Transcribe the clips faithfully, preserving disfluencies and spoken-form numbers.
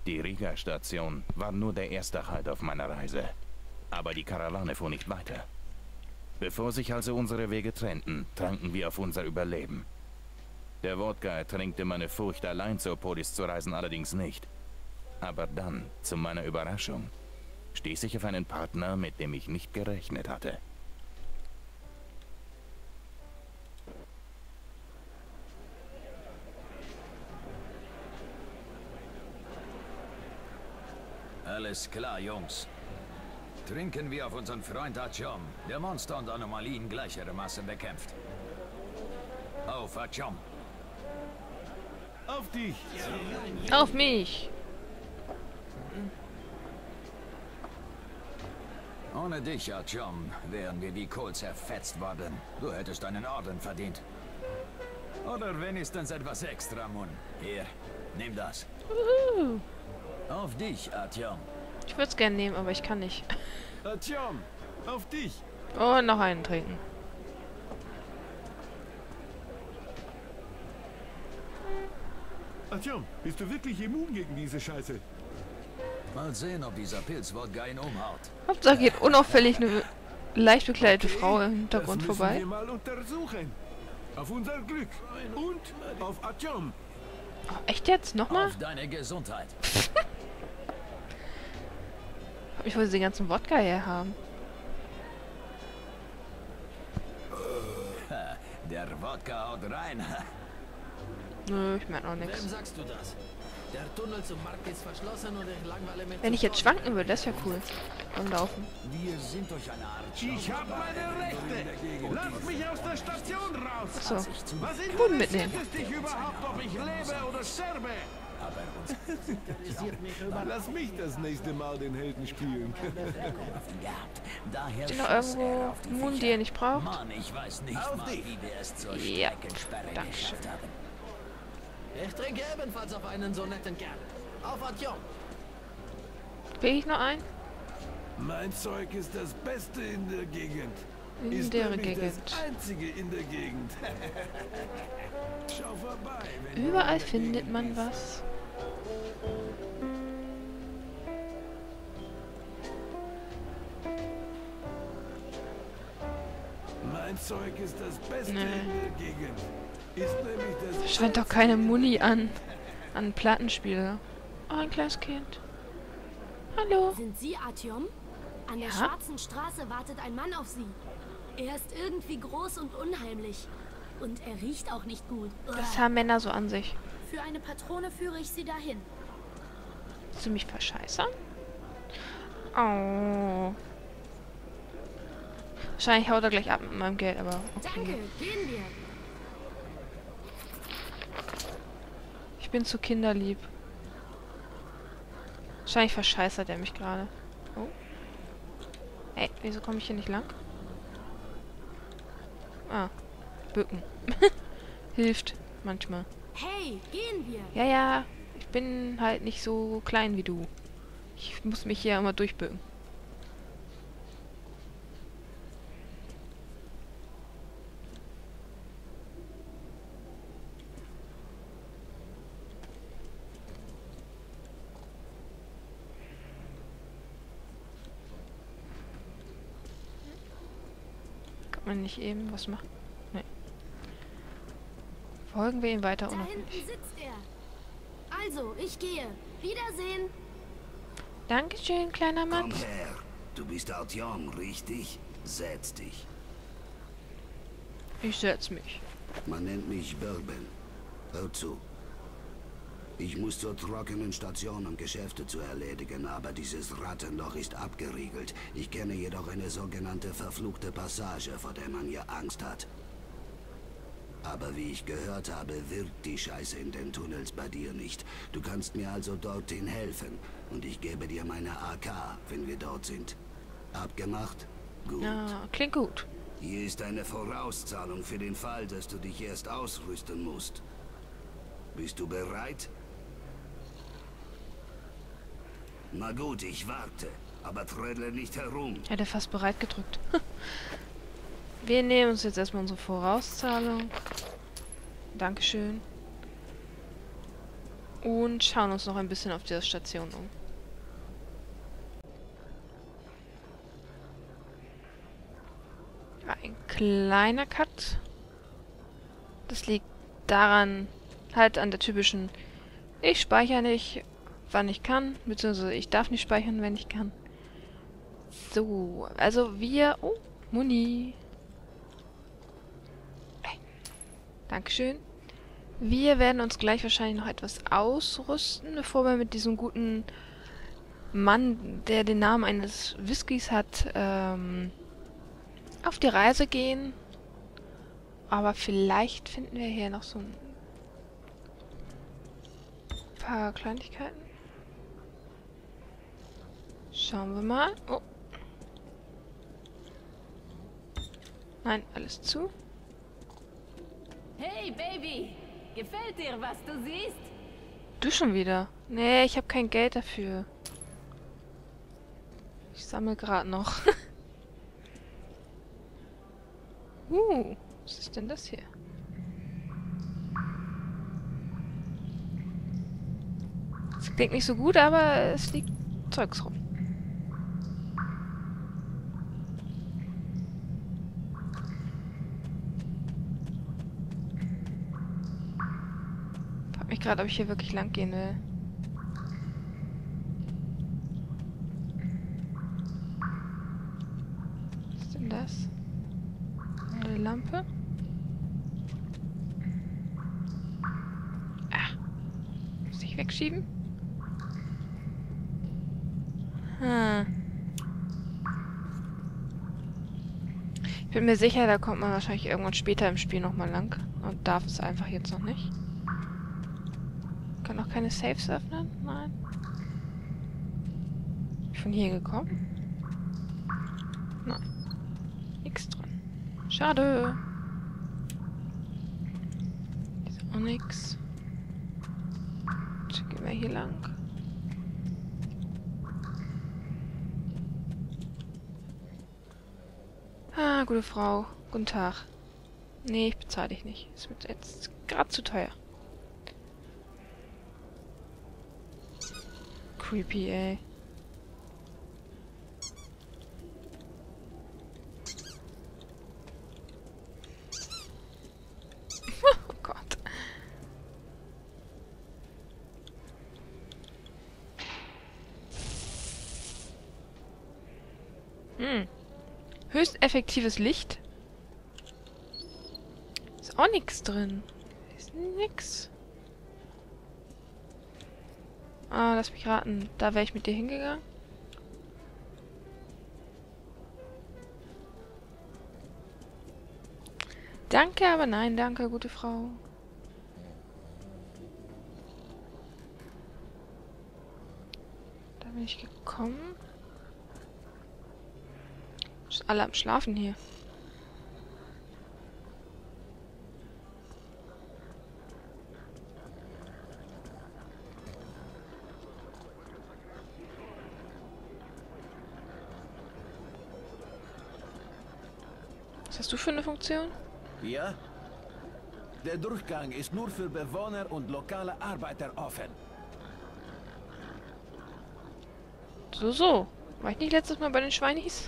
Die Riga-Station war nur der erste Halt auf meiner Reise. Aber die Karawane fuhr nicht weiter. Bevor sich also unsere Wege trennten, tranken wir auf unser Überleben. Der Wodka ertränkte meine Furcht, allein zur Polis zu reisen, allerdings nicht. Aber dann, zu meiner Überraschung, stieß ich auf einen Partner, mit dem ich nicht gerechnet hatte. Alles klar, Jungs. Trinken wir auf unseren Freund Artyom, der Monster und Anomalien gleichermaßen bekämpft. Auf, Artyom! Auf dich! Auf mich! Ohne dich, Artyom, wären wir wie Kohl zerfetzt worden. Du hättest einen Orden verdient. Oder wenigstens etwas extra, Mun. Hier, nimm das. Uhu. Auf dich, Artyom. Ich würde es gerne nehmen, aber ich kann nicht. Artyom, auf dich! Und noch einen trinken. Artyom, bist du wirklich immun gegen diese Scheiße? Mal sehen, ob dieser Pilzwodka ihn umhaut. Hauptsache geht unauffällig eine leicht bekleidete Okay, Frau im Hintergrund das müssen vorbei. wir mal untersuchen. Auf unser Glück. Und auf Artyom. Oh, echt jetzt? Nochmal? Auf deine Gesundheit. Ich wollte den ganzen Wodka her haben. Der Wodka haut rein. Nö, ich merke noch nichts. Wem sagst du das? Der Tunnel zum Markt ist verschlossen und ich langweile mich. Wenn ich jetzt schwanken würde, das wäre cool. Beim Laufen. Wir sind durch eine Art Ich habe meine Rechte. Lass mich aus der Station raus. Achso. Was Boden mitnehmen. interessiert es dich überhaupt, ob ich lebe oder sterbe? Aber uns interessiert mich über. Lass mich das nächste Mal den Helden spielen. gehabt. Daher Sind noch schoss er irgendwo auf die Munden, die Viecher. ihr nicht braucht? Mann, ich weiß nicht Auf mal, dich. wie wir es zur Ja, Streckensperre dankeschön. geschafft haben. Ich trinke ebenfalls auf einen so netten Kerl. Auf Artyom. Will ich noch einen? Mein Zeug ist das Beste in der Gegend. In ist der nämlich Gegend. das einzige in der Gegend. Schau vorbei, wenn du Überall in der findet Gegend man bist. was. Mein Zeug ist das Beste Nee. in der Gegend. Ist nämlich das Scheint doch keine Muni an. An Plattenspieler. Oh, ein kleines Kind. Hallo. Sind Sie Artyom? An der Ja? Schwarzen Straße wartet ein Mann auf Sie. Er ist irgendwie groß und unheimlich. Und er riecht auch nicht gut. Das haben Männer so an sich. Für eine Patrone führe ich Sie dahin. Willst du mich verscheißern? Oh. Wahrscheinlich haut er gleich ab mit meinem Geld, aber Danke, okay. gehen wir. Ich bin zu kinderlieb. Wahrscheinlich verscheißert er mich gerade. Oh. Ey, wieso komme ich hier nicht lang? Ah. Bücken. Hilft manchmal. Hey, gehen wir. Ja, ja. Ich bin halt nicht so klein wie du. Ich muss mich hier immer durchbücken. Kann man nicht eben was machen? Nee. Folgen wir ihm weiter Da unauffällig. hinten sitzt er. Also, ich gehe. Wiedersehen. Dankeschön, kleiner Komm Max. her. Du bist Artyom, richtig? Setz dich. Ich setz mich. Man nennt mich Bourbon. Hör zu. Ich muss zur trockenen Station, um Geschäfte zu erledigen, aber dieses Rattenloch ist abgeriegelt. Ich kenne jedoch eine sogenannte verfluchte Passage, vor der man hier Angst hat. Aber wie ich gehört habe, wirkt die Scheiße in den Tunnels bei dir nicht. Du kannst mir also dorthin helfen und ich gebe dir meine A K, wenn wir dort sind. Abgemacht? Gut. Ja, klingt gut. Hier ist eine Vorauszahlung für den Fall, dass du dich erst ausrüsten musst. Bist du bereit? Na gut, ich warte, aber trödle nicht herum. Hätte er fast bereit gedrückt. Wir nehmen uns jetzt erstmal unsere Vorauszahlung. Dankeschön. Und schauen uns noch ein bisschen auf dieser Station um. Ein kleiner Cut. Das liegt daran, halt an der typischen, ich speichere nicht, wann ich kann, beziehungsweise ich darf nicht speichern, wenn ich kann. So, also wir... Oh, Muni. Hey. Dankeschön. Wir werden uns gleich wahrscheinlich noch etwas ausrüsten, bevor wir mit diesem guten Mann, der den Namen eines Whiskys hat, ähm, auf die Reise gehen. Aber vielleicht finden wir hier noch so ein paar Kleinigkeiten. Schauen wir mal. Oh. Nein, alles zu. Hey, Baby! Gefällt dir, was du siehst? Du schon wieder? Nee, ich habe kein Geld dafür. Ich sammle gerade noch. uh, was ist denn das hier? Es klingt nicht so gut, aber es liegt Zeugs rum. Ich frage mich gerade, ob ich hier wirklich lang gehen will. Was ist denn das? Eine Lampe? Ah. Muss ich wegschieben? Hm. Ich bin mir sicher, da kommt man wahrscheinlich irgendwann später im Spiel nochmal lang. Und darf es einfach jetzt noch nicht. Kann auch keine Safes öffnen? Nein. Bin ich von hier gekommen? Nein. Nix drin. Schade. Ist auch nix. Jetzt gehen wir hier lang. Ah, gute Frau. Guten Tag. Nee, ich bezahle dich nicht. Ist mir jetzt gerade zu teuer. Creepy, ey. Oh Gott. Hm. Höchst effektives Licht. Ist auch nichts drin. Ist nix. Ah, lass mich raten. Da wäre ich mit dir hingegangen. Danke, aber nein, danke, gute Frau. Da bin ich gekommen. Sind alle am Schlafen hier. Was hast du für eine Funktion? Ja? Der Durchgang ist nur für Bewohner und lokale Arbeiter offen. So, so. War ich nicht letztes Mal bei den Schweinis?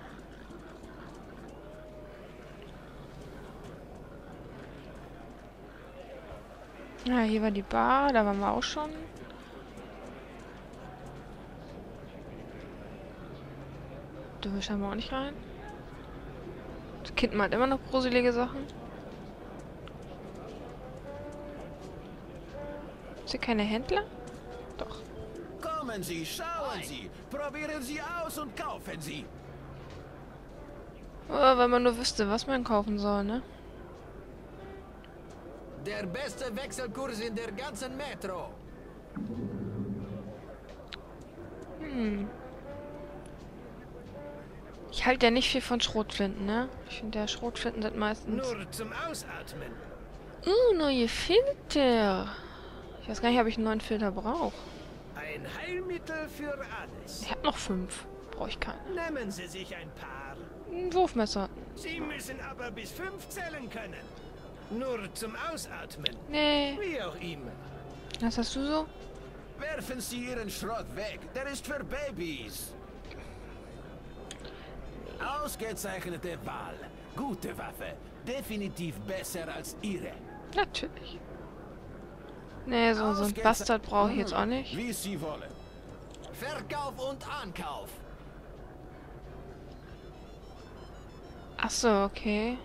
Ja, hier war die Bar, da waren wir auch schon. Du willst scheinbar auch nicht rein. Das Kind meint immer noch gruselige Sachen. Ist hier keine Händler? Doch. Kommen Sie, schauen Sie, probieren Sie aus und kaufen Sie. Oh, wenn man nur wüsste, was man kaufen soll, ne? Der beste Wechselkurs in der ganzen Metro. Hm. Ich halte ja nicht viel von Schrotflinten, ne? Ich finde ja, Schrotflinten sind meistens... Nur zum Ausatmen. Uh, neue Filter. Ich weiß gar nicht, ob ich einen neuen Filter brauche. Ein Heilmittel für alles. Ich habe noch fünf. Brauche ich keinen. Nehmen Sie sich ein paar. Ein Wurfmesser. Sie müssen aber bis fünf zählen können. Nur zum Ausatmen. Nee. Wie auch immer. Was hast du so? Werfen Sie Ihren Schrott weg. Der ist für Babys. Ausgezeichnete Wahl. Gute Waffe. Definitiv besser als Ihre. Natürlich. Nee, so, so ein Bastard brauche ich jetzt auch nicht. Wie Sie wollen. Verkauf und Ankauf. Ach so, okay.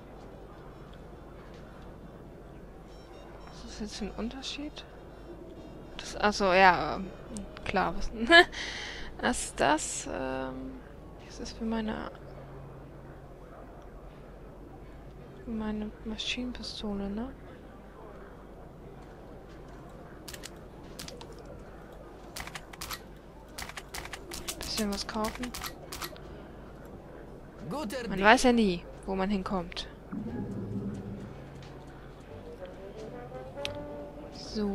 Was ist jetzt für ein Unterschied? Das, ach so, ja, ähm, klar. Was, was ist das? Ähm, das ist für meine für meine Maschinenpistole, ne? Bisschen was kaufen. Guter Man Deal. weiß ja nie, wo man hinkommt. So.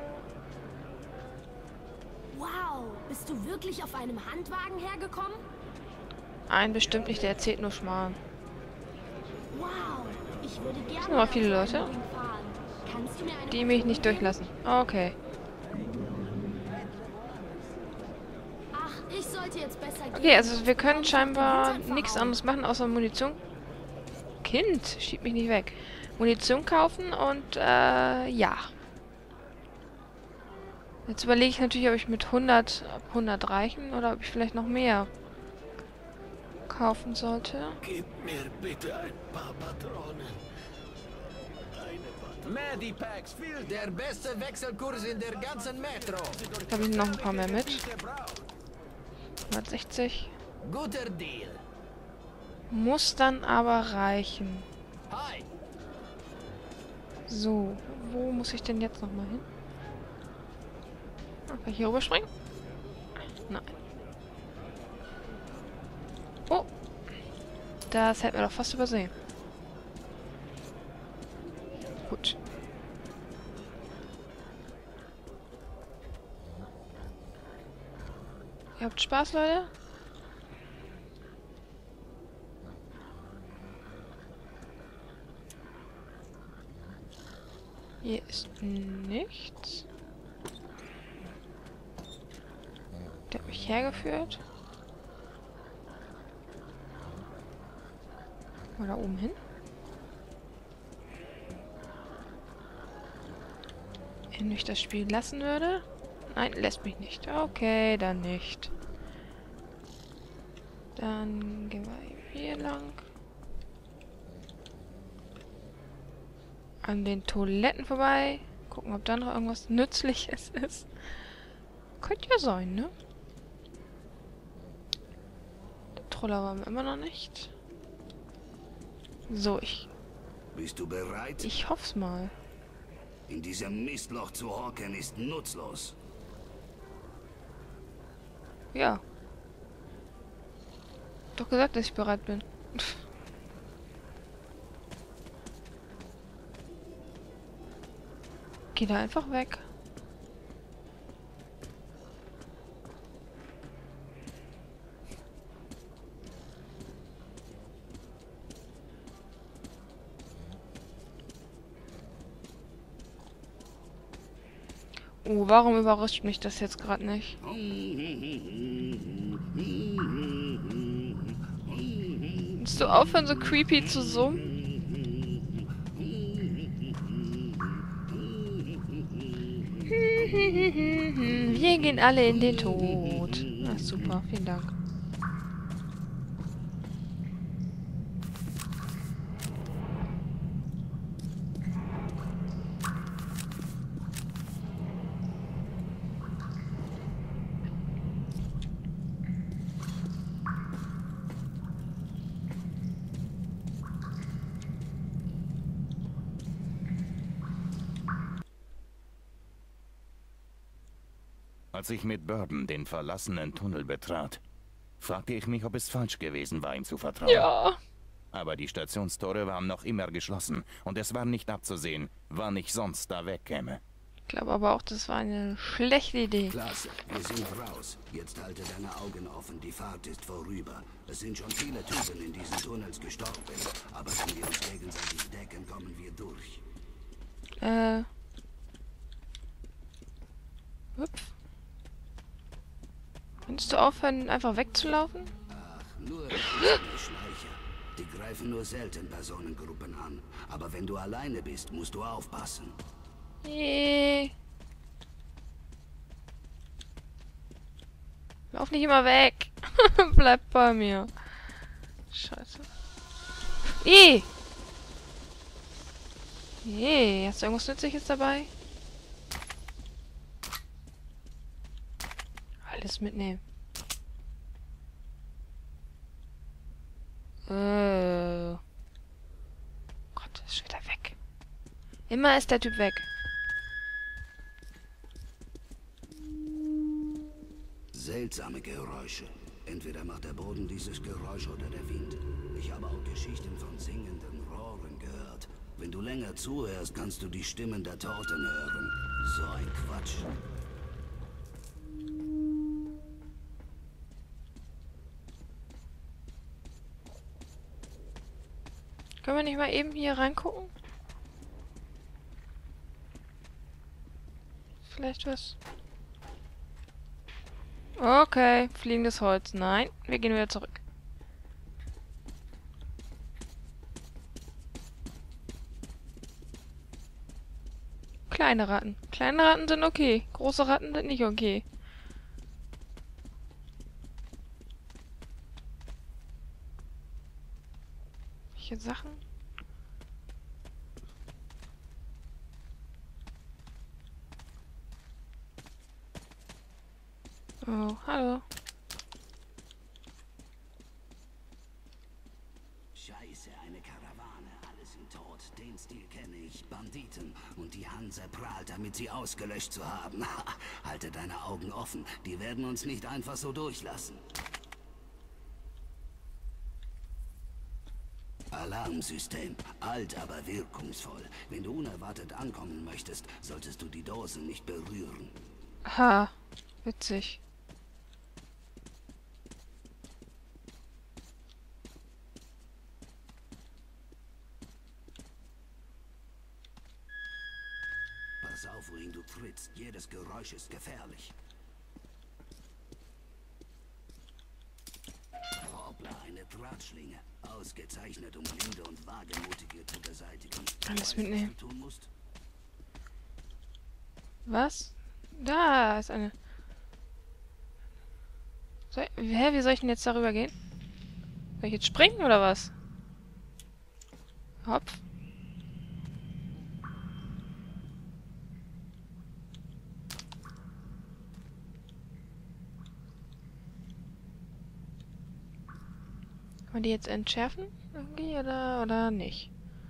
Wow, bist du wirklich auf einem Handwagen hergekommen? Ein bestimmt nicht, der erzählt nur Schmarrn. Wow, ich würde gerne sind aber viele auf so Leute, einem Ding fahren. Kannst du mir eine Die mich nicht durchlassen. Okay. Ach, ich sollte jetzt besser gehen. Okay, also wir können Sonst scheinbar hab ich den nichts Hintern anderes machen, außer Munition. Kind, schieb mich nicht weg. Munition kaufen und, äh, ja. Jetzt überlege ich natürlich, ob ich mit hundert, ob hundert reichen oder ob ich vielleicht noch mehr kaufen sollte. Gib mir bitte ein paar Patronen. Eine Patrone. Medipacks, viel Der beste Wechselkurs in der ganzen Metro. Da habe ich noch ein paar mehr mit. hundertsechzig. Guter Deal. Muss dann aber reichen. Hi. So, wo muss ich denn jetzt nochmal hin? Kann ich hier rüberspringen? Nein. Oh. Das hätten wir doch fast übersehen. Gut. Ihr habt Spaß, Leute? Hier ist nichts. Der hat mich hergeführt. Mal da oben hin. Wenn mich das Spiel lassen würde. Nein, lässt mich nicht. Okay, dann nicht. Dann gehen wir hier lang. An den Toiletten vorbei. Gucken, ob da noch irgendwas Nützliches ist. Könnte ja sein, ne? Der Troller waren wir immer noch nicht. So, ich... Bist du bereit? Ich hoff's mal. In diesem Mistloch zu hocken ist nutzlos. Ja. Doch gesagt, dass ich bereit bin. Geh da einfach weg. Oh, warum überrascht mich das jetzt gerade nicht? Willst du aufhören, so creepy zu summen? Wir gehen alle in den Tod. Ach, super, vielen Dank. Als ich mit Bourbon den verlassenen Tunnel betrat, fragte ich mich, ob es falsch gewesen war, ihm zu vertrauen. Ja. Aber die Stationstore waren noch immer geschlossen und es war nicht abzusehen, wann ich sonst da wegkäme. Ich glaube aber auch, das war eine schlechte Idee. Klasse, wir sind raus. Jetzt halte deine Augen offen, die Fahrt ist vorüber. Es sind schon viele Typen in diesen Tunnels gestorben, aber wenn wir uns gegenseitig decken, kommen wir durch. Äh... Hüpf. Kannst du aufhören, einfach wegzulaufen? Ach, nur die Schleicher. Die greifen nur selten Personengruppen an. Aber wenn du alleine bist, musst du aufpassen. Nee. Lauf nicht immer weg. Bleib bei mir. Scheiße. Ih! Nee, hast du irgendwas Nützliches dabei? Alles mitnehmen. Äh. Gott, ist schon wieder weg. Immer ist der Typ weg. Seltsame Geräusche. Entweder macht der Boden dieses Geräusch oder der Wind. Ich habe auch Geschichten von singenden Rohren gehört. Wenn du länger zuhörst, kannst du die Stimmen der Toten hören. So ein Quatsch. Können wir nicht mal eben hier reingucken? Vielleicht was. Okay, fliegendes Holz. Nein, wir gehen wieder zurück. Kleine Ratten. Kleine Ratten sind okay. Große Ratten sind nicht okay. Welche Sachen? Oh, hallo. Scheiße, eine Karawane, alle sind tot. Den Stil kenne ich, Banditen. Und die Hanse prahlt, damit sie ausgelöscht zu haben. Halte deine Augen offen, die werden uns nicht einfach so durchlassen. Alarmsystem, alt, aber wirkungsvoll. Wenn du unerwartet ankommen möchtest, solltest du die Dosen nicht berühren. Ha, witzig. Pass auf, wohin du trittst. Jedes Geräusch ist gefährlich. Hoppla, eine Drahtschlinge. Ausgezeichnet, um Blinde und Wagemutige zu beseitigen. Alles Weißt, mitnehmen. was du tun musst? Was? Da ist eine... Soll, hä, wie soll ich denn jetzt darüber gehen? Soll ich jetzt springen oder was? Hopf. Kann man die jetzt entschärfen? Irgendwie oder, oder nicht?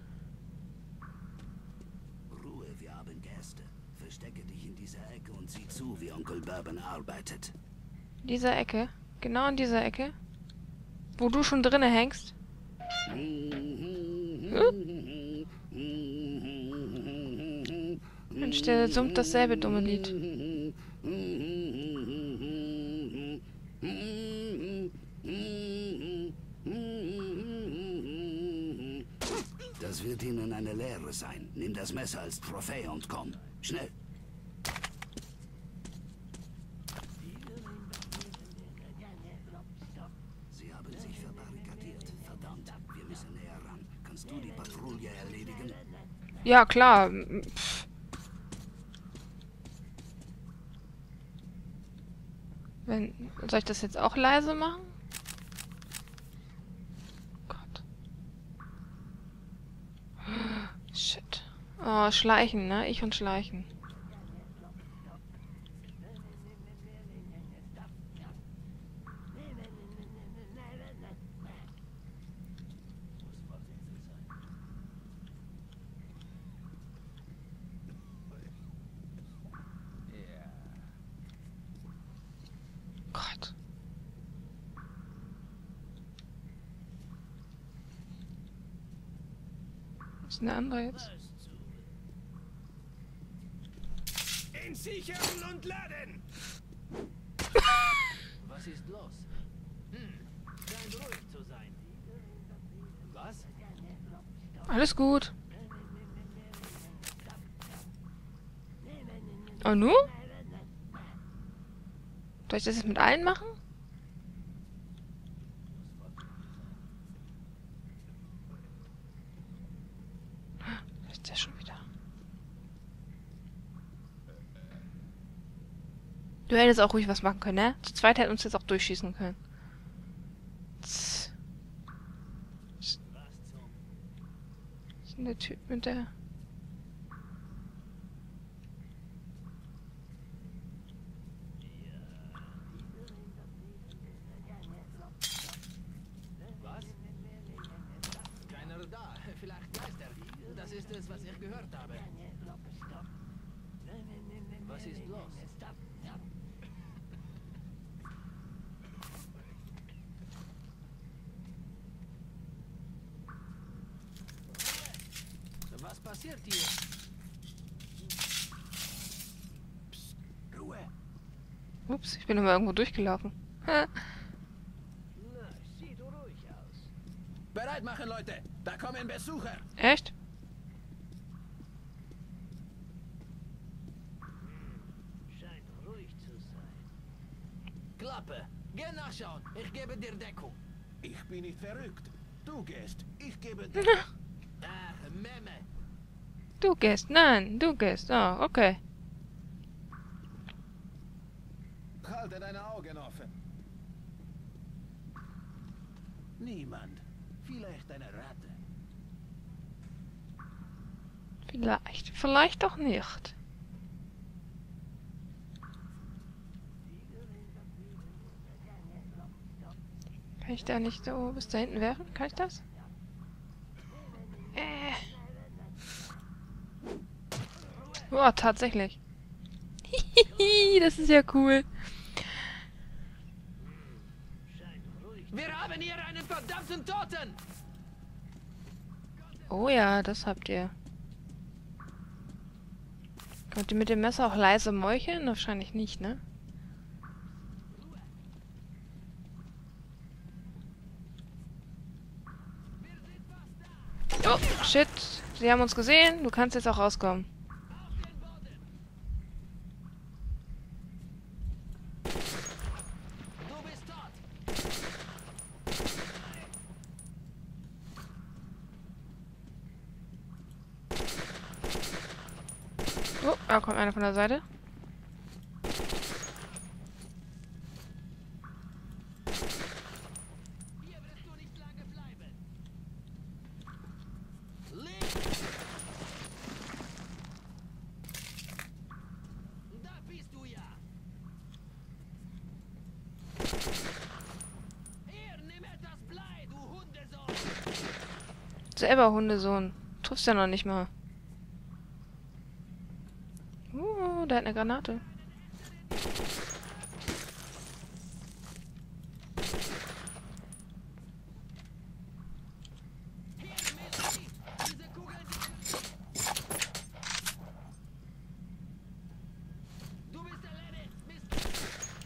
Ruhe, wir haben Gäste. Verstecke dich in dieser Ecke und sieh zu, wie Onkel Bourbon arbeitet. In dieser Ecke? Genau in dieser Ecke? Wo du schon drinne hängst? Hm? Mensch, der summt dasselbe dumme Lied. Das wird ihnen eine Lehre sein. Nimm das Messer als Trophäe und komm. Schnell. Sie haben sich verbarrikadiert. Verdammt, wir müssen näher ran. Kannst du die Patrouille erledigen? Ja, klar. Pff. Wenn, soll ich das jetzt auch leise machen? Gott. Shit. Oh, Schleichen, ne? Ich und Schleichen. Gott. Was ist denn der andere jetzt? Entsichern und laden! Was ist los? Hm, scheint ruhig zu sein. Was? Alles gut. Und nu? Soll ich das jetzt mit allen machen? Da ist der schon wieder. Du hättest auch ruhig was machen können, ne? Zu zweit hätten uns jetzt auch durchschießen können. Tss. Was ist denn der Typ mit der... Keiner da. Vielleicht Geister. Das ist es, was ich gehört habe. Was ist los? Was passiert hier? Psst, Ruhe. Ups, ich bin immer irgendwo durchgelaufen. Ha. Na, sieht ruhig aus. Bereit machen, Leute. Da kommen Besucher. Echt? Scheint ruhig zu sein. Klappe. Geh nachschauen. Ich gebe dir Deckung. Ich bin nicht verrückt. Du gehst. Ich gebe dir... Ach, Memme. Du gehst. Nein, du gehst. Oh, okay. Halte deine Augen offen. Niemand. Vielleicht eine Ratte. Vielleicht. Vielleicht doch nicht. Kann ich da nicht so bis da hinten werfen? Kann ich das? Äh. Boah, tatsächlich. Hihihi, das ist ja cool. Wir haben hier einen verdammten Toten! Oh ja, das habt ihr. Könnt ihr mit dem Messer auch leise meucheln? Wahrscheinlich nicht, ne? Oh, shit. Sie haben uns gesehen. Du kannst jetzt auch rauskommen. Du bist tot! Oh, da kommt einer von der Seite. Hier wirst du nicht lange bleiben. Links! Da bist du ja! Hier, nimm etwas Blei, du Hundesohn! Selber Hundesohn. Triffst ja noch nicht mal. Uh, der hat eine Granate. Hier, Missy! Diese Kugeln... Du bist erledigt, Mist!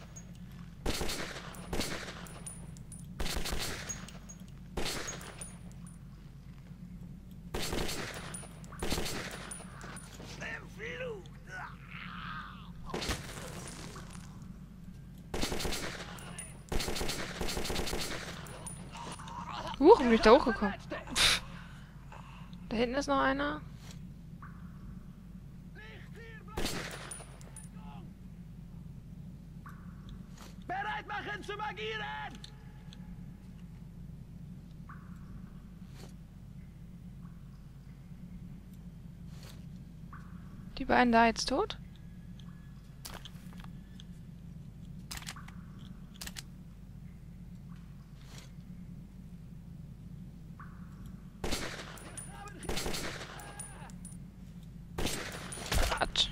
Huch, bin ich da hochgekommen. Pff. Da hinten ist noch einer. Bereit machen zum Agieren! Die beiden da jetzt tot? Quatsch.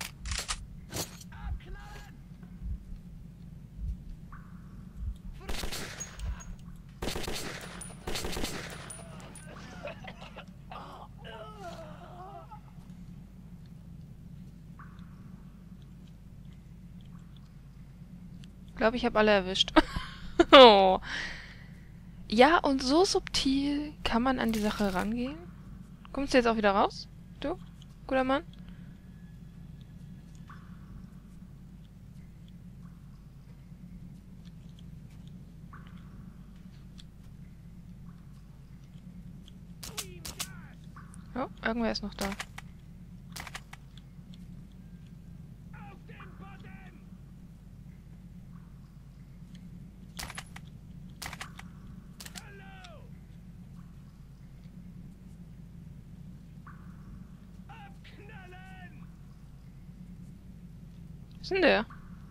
Ich glaube, ich habe alle erwischt. Oh. Ja, und so subtil kann man an die Sache rangehen. Kommst du jetzt auch wieder raus? Du, guter Mann? Oh, irgendwer ist noch da. Was ist denn der?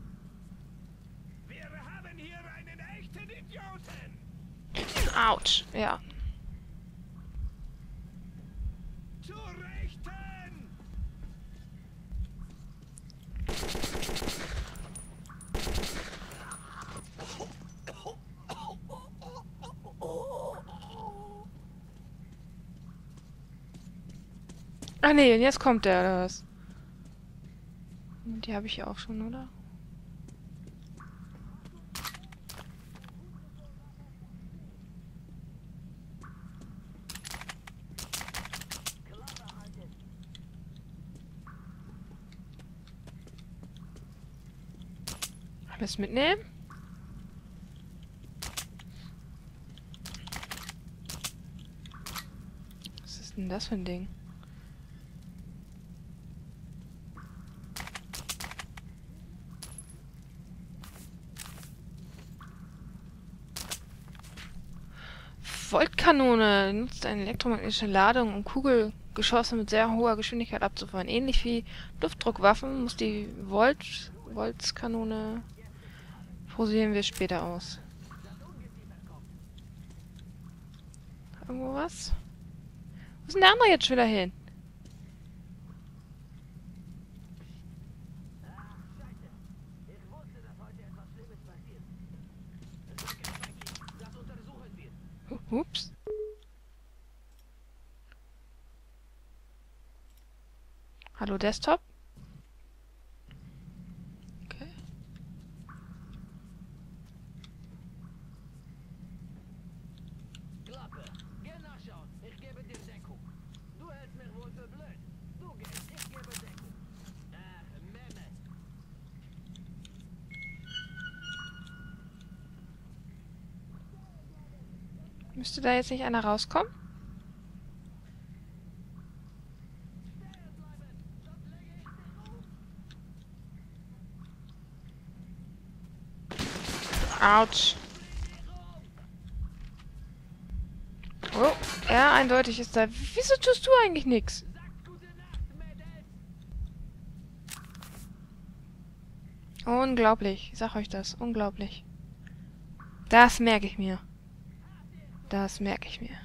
Wir haben hier einen echten Idioten. Autsch, ja. Zu Rechten. Ach nee, jetzt kommt der, oder was? Die habe ich ja auch schon, oder? Alles mitnehmen? Was ist denn das für ein Ding? Voltkanone nutzt eine elektromagnetische Ladung, um Kugelgeschosse mit sehr hoher Geschwindigkeit abzufeuern. Ähnlich wie Luftdruckwaffen muss die Volt Voltskanone probieren wir später aus. Irgendwo was? Wo ist denn der andere jetzt schon wieder hin? Ups. Hallo Desktop? Okay. Klappe, geh nachschauen. Ich gebe dir Deckung. Du hältst mich wohl für blöd. Du gehst, ich gebe Deckung. Ach, Memme. Müsste da jetzt nicht einer rauskommen? Autsch. Oh, ja, eindeutig ist da. Wieso tust du eigentlich nichts? Unglaublich. Ich sag euch das. Unglaublich. Das merke ich mir. Das merke ich mir.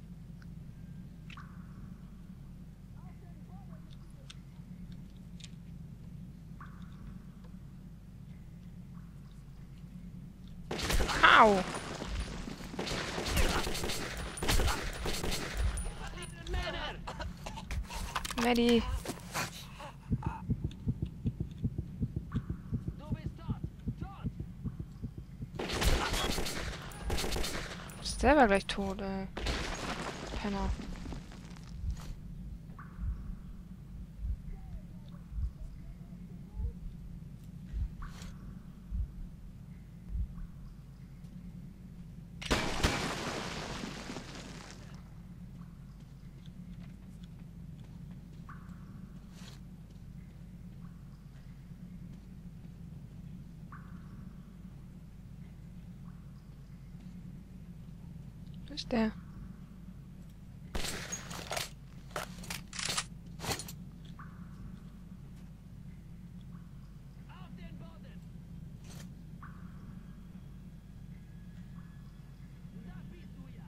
Au! Maddie. Du bist tot. Tot. Du bist selber gleich tot, ey. Penner. Wo ist der? Auf den Boden. Da bist du ja.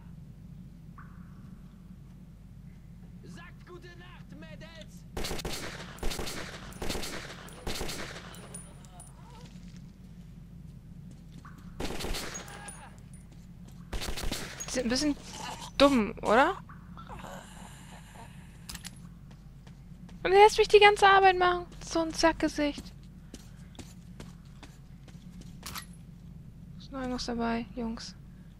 Sagt gute Nacht, Mädels. Die sind ein bisschen dumm, oder? Und er lässt mich die ganze Arbeit machen. So ein Sackgesicht. Ist noch irgendwas dabei, Jungs?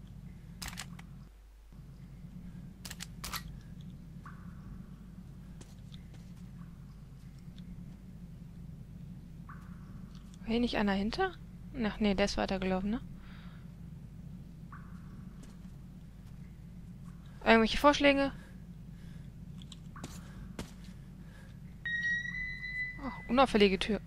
War hier nicht einer hinter? Ach nee, der ist weitergelaufen, ne? Irgendwelche Vorschläge? Ach, unauffällige Tür.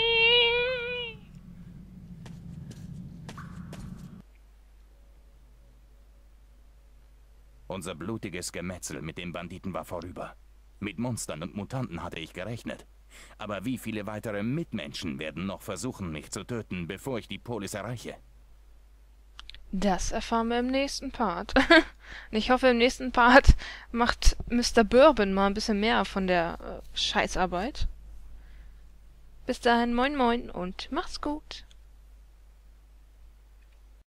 Unser blutiges Gemetzel mit den Banditen war vorüber. Mit Monstern und Mutanten hatte ich gerechnet. Aber wie viele weitere Mitmenschen werden noch versuchen, mich zu töten, bevor ich die Polis erreiche? Das erfahren wir im nächsten Part. Und ich hoffe, im nächsten Part macht Mister Bourbon mal ein bisschen mehr von der äh, Scheißarbeit. Bis dahin, moin moin und macht's gut.